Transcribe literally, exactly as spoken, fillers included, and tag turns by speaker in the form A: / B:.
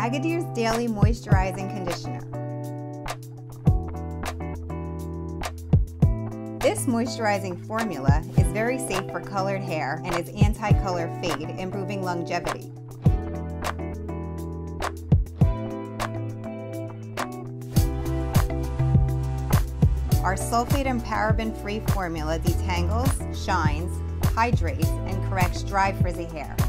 A: Agadir's Daily Moisturizing Conditioner. This moisturizing formula is very safe for colored hair and is anti-color fade, improving longevity. Our sulfate and paraben-free formula detangles, shines, hydrates, and corrects dry, frizzy hair.